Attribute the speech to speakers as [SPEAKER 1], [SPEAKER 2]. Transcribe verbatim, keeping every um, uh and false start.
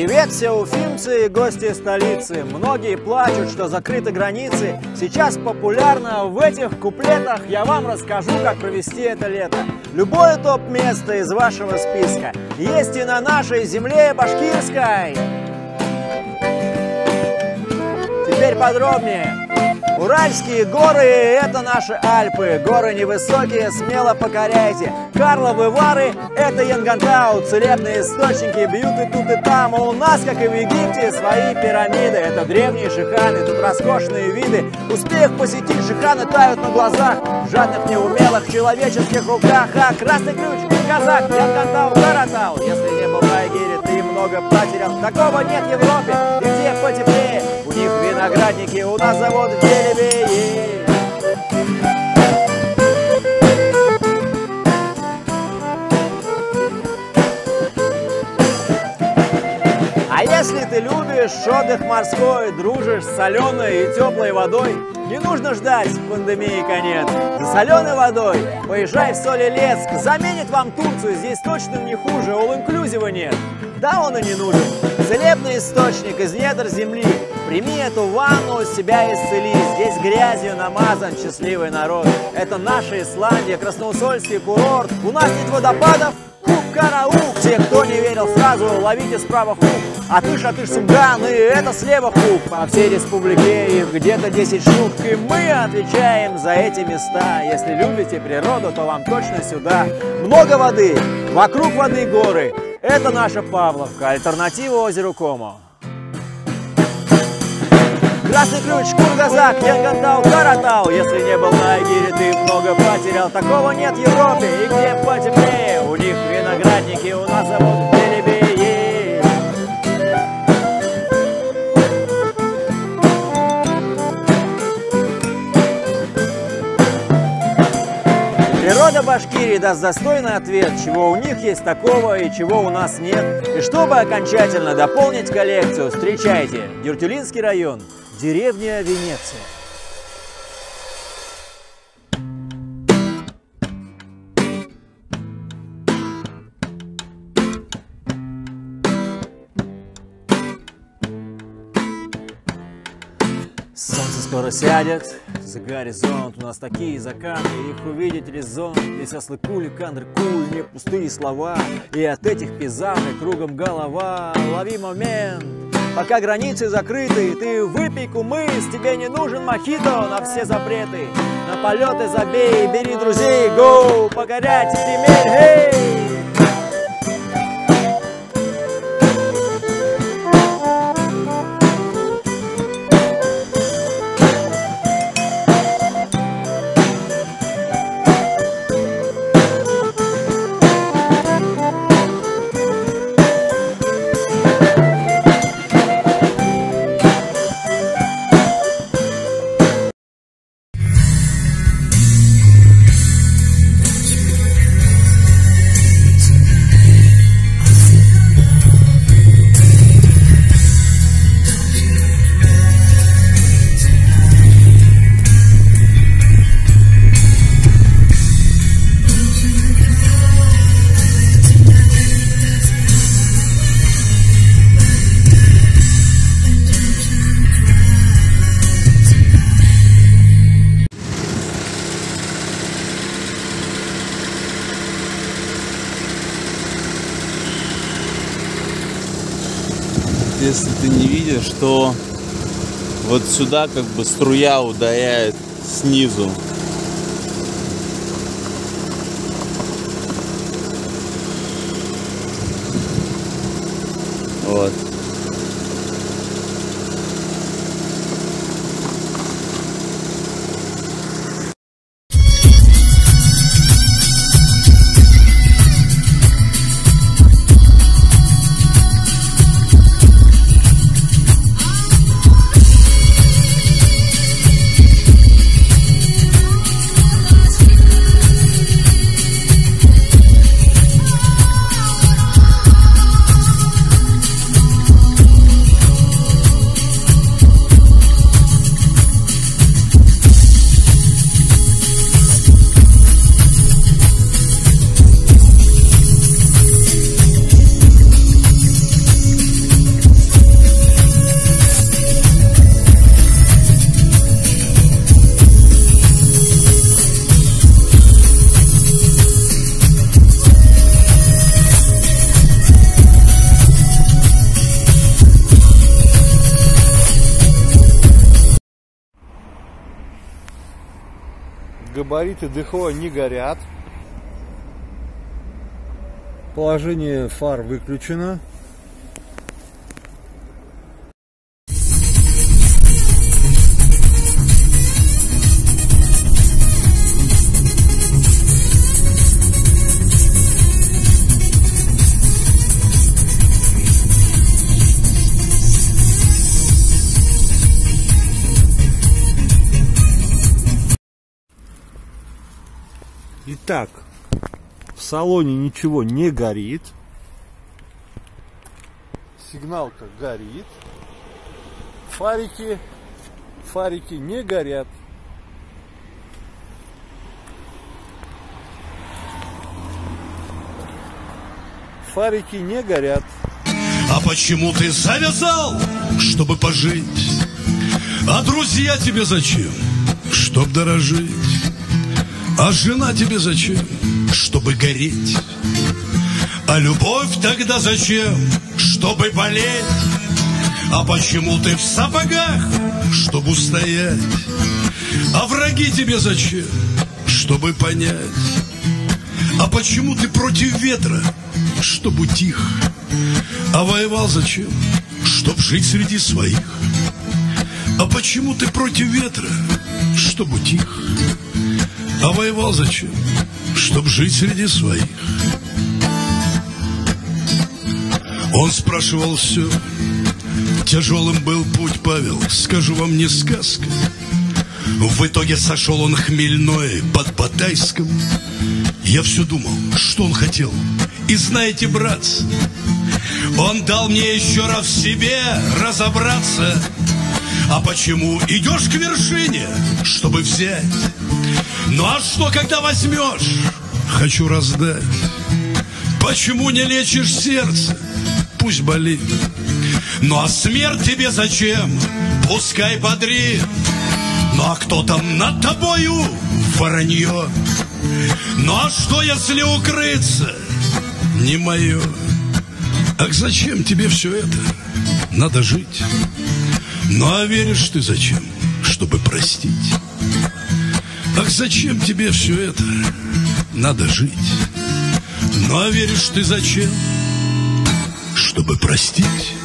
[SPEAKER 1] Привет все уфимцы и гости столицы. Многие плачут, что закрыты границы. Сейчас популярно в этих куплетах я вам расскажу, как провести это лето. Любое топ-место из вашего списка есть и на нашей земле башкирской. Теперь подробнее. Уральские горы – это наши Альпы. Горы невысокие, смело покоряйте. Карловы Вары – это Янгантау. Целебные источники бьют и тут, и там. А у нас, как и в Египте, свои пирамиды. Это древние шиханы, тут роскошные виды. Успех посетить шиханы тают на глазах. В жадных, неумелых человеческих руках. А красный ключ, казак, Янгантау, Каратау. Если не был в Айгире, ты много потерял. Такого нет в Европе, и где потеплее. У них виноградники, у нас заводы в Белебее. А если ты любишь отдых морской, дружишь с соленой и теплой водой, не нужно ждать пандемии конец. За соленой водой поезжай в Соль-Илецк, заменит вам Турцию, здесь точно не хуже, all-inclusive нет. Да, он и не нужен. Целебный источник из недр земли. Прими эту ванну, себя исцели. Здесь грязью намазан счастливый народ. Это наша Исландия, Красноусольский курорт. У нас нет водопадов, хук-караук. Те, кто не верил, сразу ловите справа хук. Атыш, атыш, Сунган, и это слева хук. По всей республике их где-то десять штук. И мы отвечаем за эти места. Если любите природу, то вам точно сюда. Много воды, вокруг воды горы. Это наша Павловка, альтернатива озеру Комо. Красный ключ, Кургазак, Янгантау, Каратау. Если не был на Айгире, ты много потерял. Такого нет в Европе, и где потеплее. У них виноградники, у нас завод в Белебее. Природа Башкирии даст достойный ответ, чего у них есть такого и чего у нас нет. И чтобы окончательно дополнить коллекцию, встречайте, Дюртюлинский район, деревня Венеция. Солнце скоро сядет за горизонт, у нас такие закаты, их увидеть резон. Здесь ослы кули, кандры куль, не пустые слова, и от этих пейзажей кругом голова. Лови момент, пока границы закрыты, ты выпей кумыс, тебе не нужен мохито на все запреты. На полеты забей, бери друзей, гоу, покорять земель, эй!
[SPEAKER 2] Если ты не видишь, что вот сюда как бы струя ударяет снизу. Вот.
[SPEAKER 3] габариты ДХО не горят. Положение фар выключено. Итак, в салоне ничего не горит. Сигналка горит. Фарики, фарики не горят. Фарики не горят.
[SPEAKER 4] А почему ты завязал, чтобы пожить? А друзья тебе зачем? Чтоб дорожить. А жена тебе зачем? Чтобы гореть. А любовь тогда зачем? Чтобы болеть. А почему ты в сапогах? Чтобы устоять. А враги тебе зачем? Чтобы понять. А почему ты против ветра? Чтобы утих. А воевал зачем? Чтоб жить среди своих. А почему ты против ветра? Чтобы утих. А воевал зачем? Чтоб жить среди своих. Он спрашивал все. Тяжелым был путь, Павел, скажу вам, не сказка. В итоге сошел он хмельной под Батайском. Я все думал, что он хотел. И знаете, братцы, он дал мне еще раз в себе разобраться. А почему идешь к вершине, чтобы взять? Ну а что, когда возьмешь? Хочу раздать. Почему не лечишь сердце? Пусть болит. Ну а смерть тебе зачем? Пускай бодрит. Ну а кто там над тобою? Воронье. Ну а что, если укрыться? Не мое. Ах, зачем тебе все это? Надо жить. Ну а веришь ты зачем? Чтобы простить. Ах, зачем тебе все это? Надо жить. Ну а веришь ты зачем? Чтобы простить.